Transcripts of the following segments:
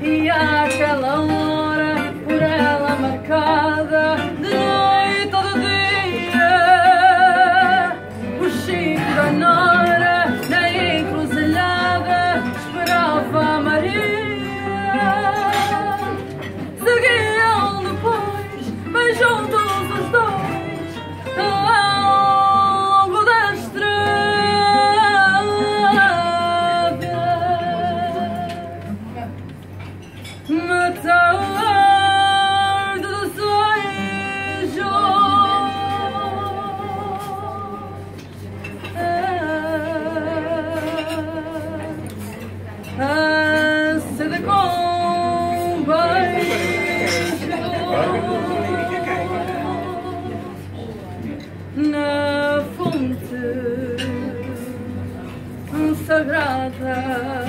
E àquela hora, por ela marcada, de noite todo dia, o Chico da Nora, na encruzilhada, esperava a Maria. Seguiam depois, bem juntos os dois, ao longo da estrada. Na tarde do desejo, a sede com beijo na fonte sagrada.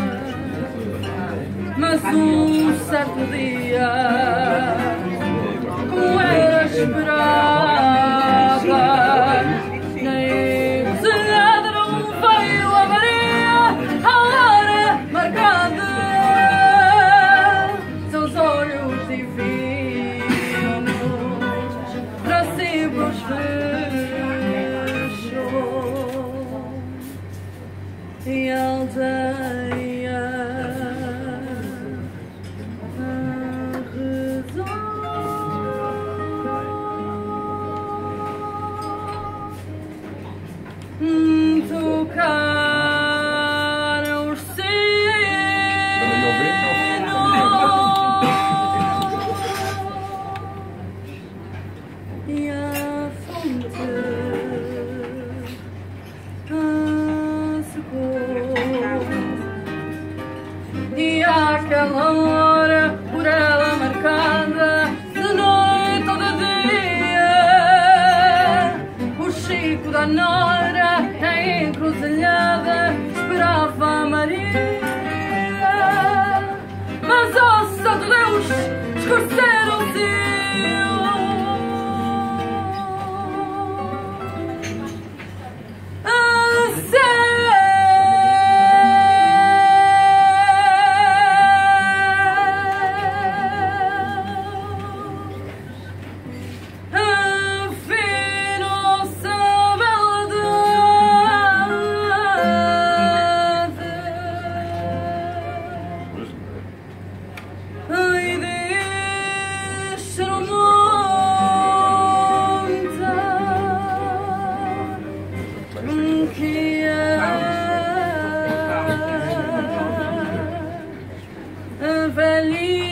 Mas um certo dia, como era esperada, na encruzilhada não veio a Maria à hora marcada. Seus olhos divinos para sempre os fechou e a aldeia tocaram os sinos e a fonte secou. E àquela hora, por ela marcada, de noite todo dia, o Chico da Nora, na encruzilhada, esperava a Maria. Mas, oh santo Deus, escureceram-se velhinho.